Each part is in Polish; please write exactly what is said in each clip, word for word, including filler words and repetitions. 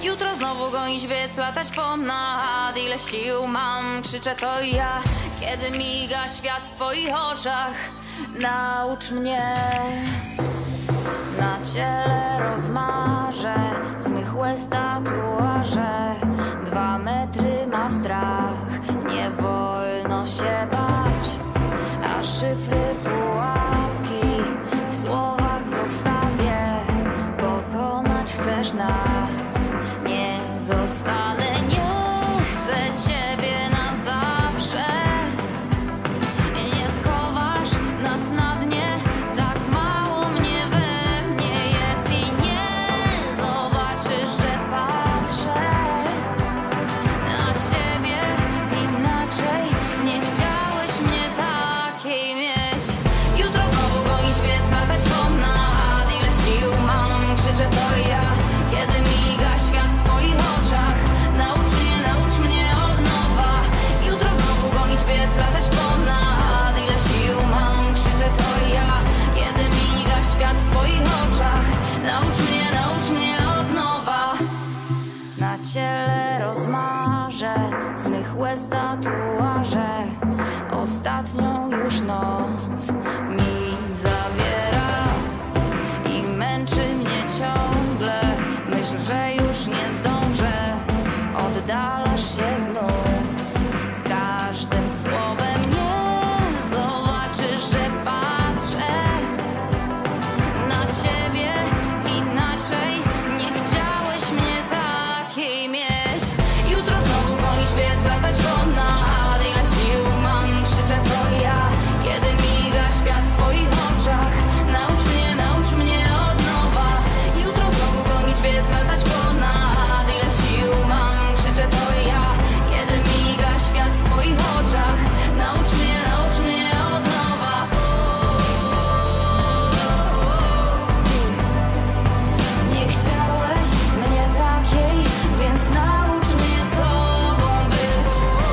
Jutro znowu gonić, biec, latać ponad. Ile sił mam, krzyczę to ja, kiedy miga świat w twoich oczach. Naucz mnie. Na ciele rozmarze zmychłe tatuaże. Dwa metry ma strach, nie wolno się bać. A szyfry, pułapki w słowach zostawię. Pokonać chcesz nas, nie zostanę. Nie chcę ciebie na zawsze. Nie schowasz nas na dnie. Tak mało mnie we mnie jest i nie zobaczysz, że patrzę na ciebie inaczej. Nie chciałeś mnie takiej mieć. Jutro znowu gonić, biec, latać ponad. Ile sił mam, krzyczę to ja, kiedy miga świat w twoich oczach. Naucz mnie, naucz mnie od nowa. Jutro znowu gonić, biec, latać ponad. Ile sił mam, krzyczę to ja, kiedy miga świat w twoich oczach. Naucz mnie, naucz mnie od nowa. Na ciele rozmarze zmychłe tatuaże. Ostatnią już noc mi zabiera i męczy mnie ciągle myśl, że już nie zdążę. Oddalasz się znów z każdym słowem. Nie zobaczysz, że patrzę na ciebie inaczej. Nie chciałeś mnie takiej mieć. Jutro znowu gonić, biec, latać ponad. Ile sił mam, krzyczę to ja, kiedy miga świat w twoich oczach. Naucz mnie, naucz mnie od nowa. Jutro znowu gonić, biec, latać ponad. Ile sił mam, krzyczę to ja, kiedy miga świat w twoich oczach. Naucz mnie, naucz mnie od nowa. Nie chciałeś mnie takiej, więc naucz mnie sobą być.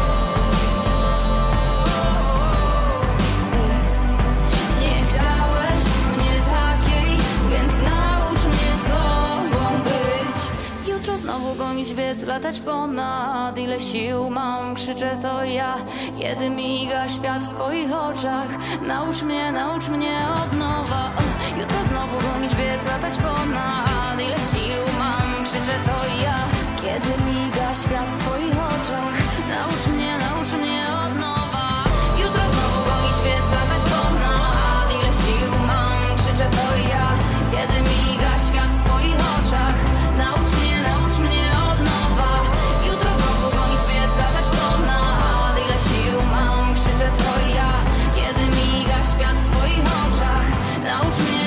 Nie chciałeś mnie takiej, więc naucz mnie sobą być. Jutro znowu gonić, biec, latać ponad. Ile sił mam, krzyczę to ja, kiedy miga świat w twoich oczach. Naucz mnie, naucz mnie od nowa. Jutro znowu gonić, biec, latać ponad. Ile sił mam, krzyczę to ja, kiedy miga świat w twoich oczach. Naucz mnie, naucz mnie od nowa. Jutro znowu gonić, biec, latać ponad. Ile sił mam, krzyczę to ja, kiedy miga świat w twoich oczach. Naucz mnie, naucz mnie od nowa. Jutro znowu gonić, biec, latać ponad. Ile sił mam, krzyczę to ja, kiedy miga świat w twoich oczach. Naucz mnie.